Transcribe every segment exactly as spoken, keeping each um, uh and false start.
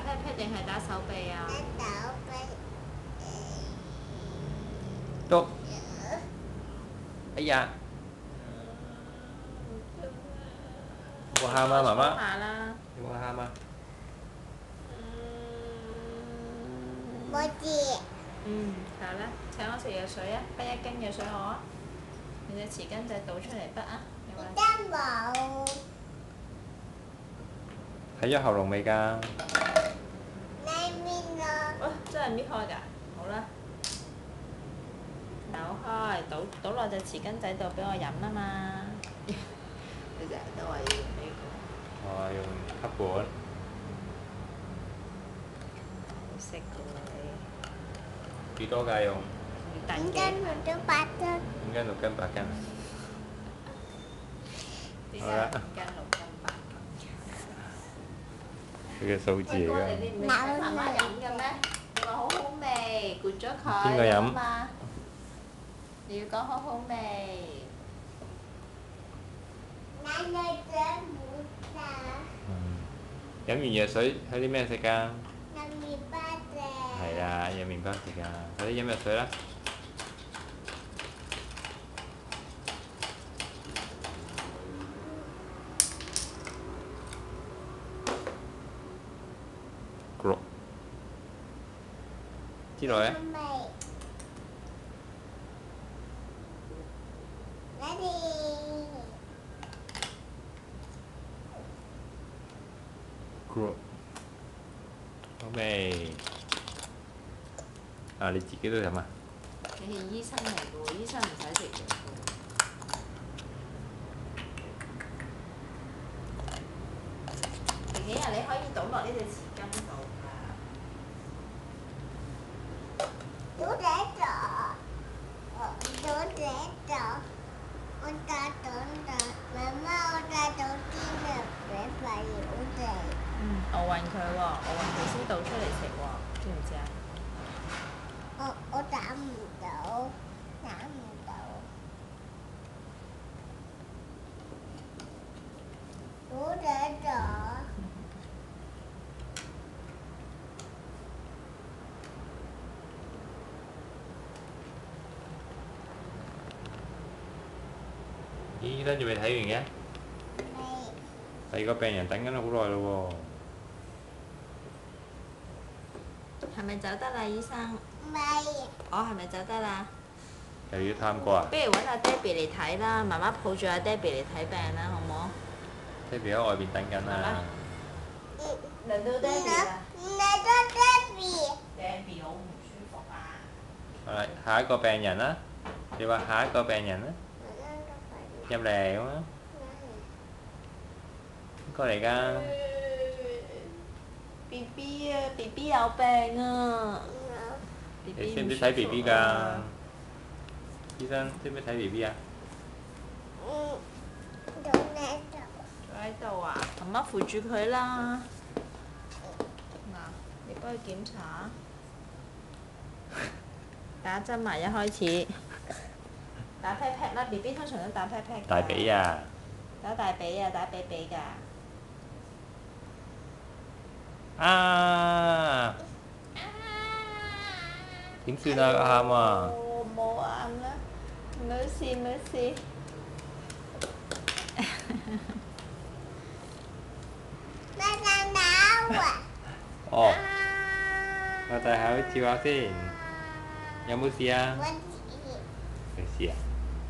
pat pat 定係打手臂啊？ 打手臂。 都。哎呀！有冇喊啊，媽媽？ 下啦。 有冇喊啊？ 冇事。 嗯，好啦，請我食藥水啊！滗一羹藥水我啊。你隻匙羹仔倒出嚟滗啊！ 真冇。 睇咗喉嚨未㗎？ 呢邊啊。 哇！真係搣開㗎，好啦。扭開，倒倒落隻匙羹仔度俾我飲啊嘛！你成日都話要用呢個。 哦，用吸管。 好識㗎喎幾多㗎用？ 五斤六斤八斤。 五斤六斤八斤。 好啦。五斤六斤八斤。 佢嘅數字嚟㗎。 你唔係請媽媽飲嘅咩？你話好好味，攰咗佢。 邊個飲？ 嘛？你要講好好味。 奶奶整唔得。 嗯。飲完藥水有啲咩食㗎？ 有麵包食。 係啊，有麵包食㗎。快啲飲藥水啦！咕之後咧？咕好味。啊！你自己都飲啊？ 你係醫生嚟嘅喎，醫生唔使食藥嘅喎。琪琪啊，你可以倒落呢隻匙羹度㗎。 倒這咗，倒這咗，我再倒倒，媽媽我再倒啲藥俾快要食。 嗯，我暈佢喎，我暈佢先倒出嚟食喎，知唔知啊？ 我我打唔到，打唔到。倒這咗。 咦，醫生仲未睇完嘅？ 未。 第二個病人等緊好耐咯喎。係咪走得啦，醫生？ 未。 我係咪走得啦？ 又要探過啊？ 不如揾阿 Debbie 嚟睇啦，媽媽抱住阿 Debbie 嚟睇病啦，好唔好？ Debbie 喺外邊等緊啊！ 輪到 Debbie 啦。 嚟到 Debbie。 Debbie 好唔舒服啊！ 好啦，下一個病人啦，你話下一個病人啦，入嚟咁啊，邊個嚟㗎 ？B B 啊 ，B B 有病啊！ 你識唔識睇 B B 㗎？醫生識唔識睇 B B 啊？ 嗯，仲喺度。 仲喺度啊！媽媽扶住佢啦。嗱，你幫佢檢查。打針啊！一開始。打 pat pat 啦 ，B B 通常都打 pat pat 㗎。 大髀啊！ 打大髀啊！打髀髀㗎。 啊！點算啊？佢喊啊！ 冇喊啦，冇事冇事。 媽媽打我。 哦，我戴口罩下先，有冇事啊？ 冇事。 冇事啊？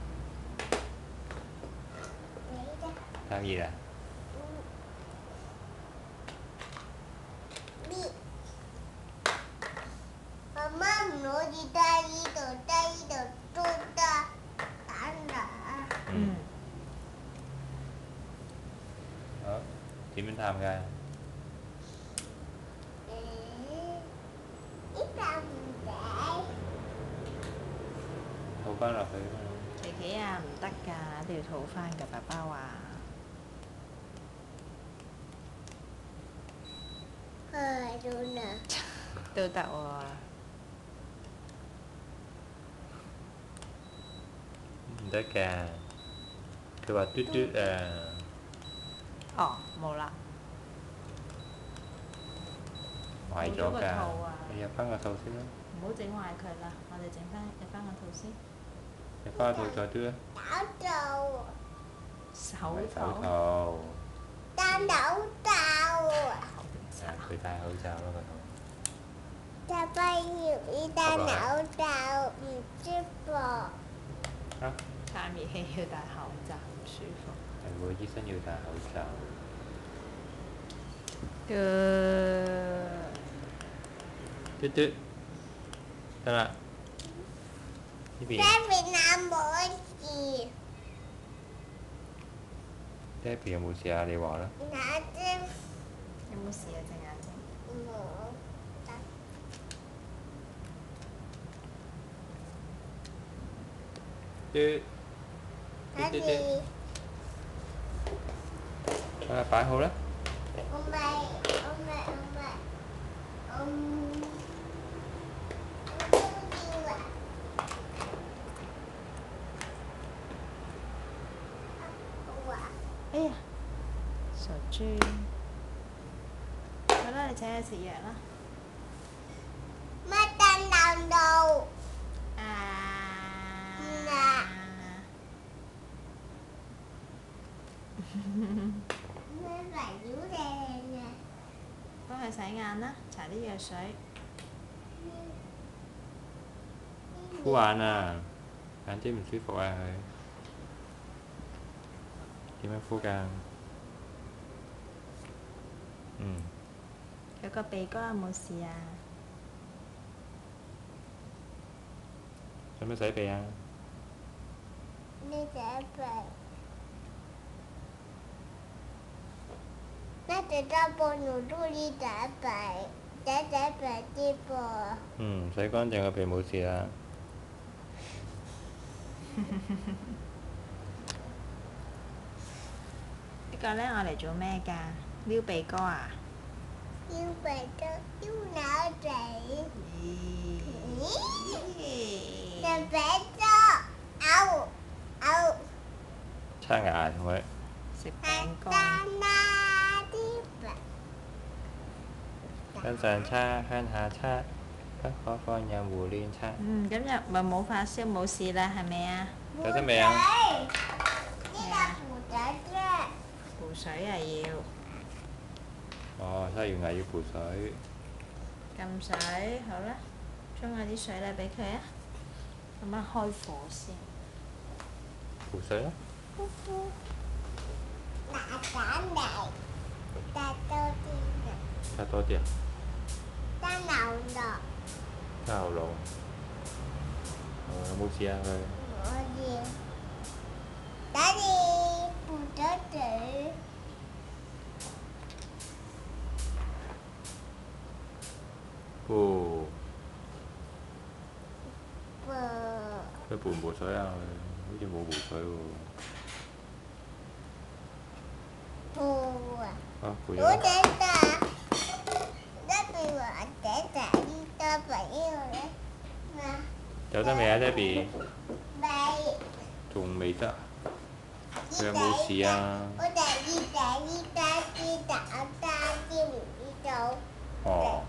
太熱啦！ 媽媽唔可以戴呢度，戴呢度都得，打人。 嗯。好，點樣探㗎？ 呢度唔使。 套翻落去啊嘛。 琪琪啊，唔得㗎，一定要套翻㗎，爸爸話。 唉，都得。 都得喎。 唔得㗎，佢話嘟嘟啊。 哦，冇啦。 壞咗㗎。你入翻個肚先啦。 唔好整壞佢啦，我哋整翻入翻個肚先。 入翻個肚再嘟啦。 手手套。 戴手套啊！ 佢戴口罩咯個肚。 就不要依戴口罩唔舒服。 啊？ 探熱氣要戴口罩唔舒服。 係喎，醫生要戴口罩。嘟嘟，得啦。呢邊。 爹哋有冇事？ 爹哋有冇事啊？你話啦。 眼睛。 有冇事啊？隻眼睛。 冇。 嘟。 爹哋。 啊，擺好啦。 我咪，我咪，我咪，嗯，我都要啊。好啊。 哎呀，傻豬。好啦，你請佢食藥啦。 乜燈流到？ 啊。 嗱。咩圍繞靚啊？ 幫佢洗眼啦，搽啲藥水。 敷眼啊！眼睛唔舒服啊佢。點樣敷㗎？嗯。 佢個鼻哥有冇事啊？ 使唔使洗鼻啊？ 你洗鼻。那只大波努努力洗鼻，洗洗鼻啲噃。 嗯，洗乾淨個鼻冇事啦。 呢個呢，我嚟做咩㗎？撩鼻哥啊？ 撩鼻哥，撩腦仔。 咦？ 食鼻哥，嘔嘔。 刷牙同佢。 食餅乾。 向上擦，向下擦，不可放任胡亂擦。 嗯，咁又咪冇發燒冇事啦，係咪啊？ 有得未啊？ 呢個扶仔啫。 補水啊要。 哦，刷完牙要補水。 撳水，好啦，沖下啲水嚟俾佢啊。咁樣開火先。 補水啦。 拿蛋嚟，加多啲嘅。 加多啲啊？ 加牛肉。 加牛肉。哦，有冇事啊佢？ 我要。打你扶咗嘴。 補。 補。 佢補唔補水啊？佢好似冇補水喎。 補啊！ 啊，補咗。 我哋打，一邊話姐仔呢多朋友咧，咩？ 有得未啊，Debbie？ 未。 仲未得。佢有冇事啊？ 我哋呢仔呢單啲打單啲唔知道。 哦。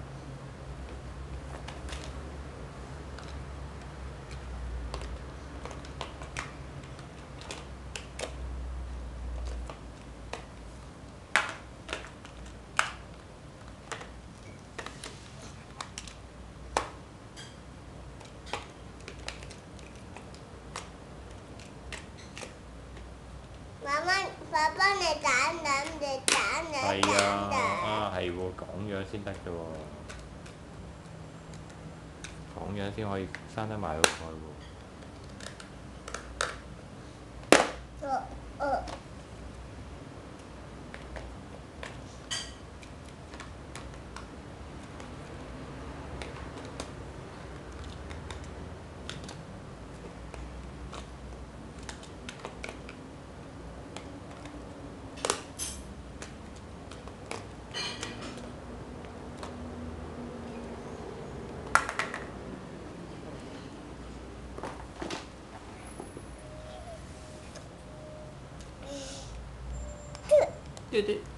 媽媽，爸爸你打兩隻打兩係啊， 打啊係喎，咁樣先得嘅喎，咁樣先可以生得埋個菜喎。 哦哦。 嘟嘟。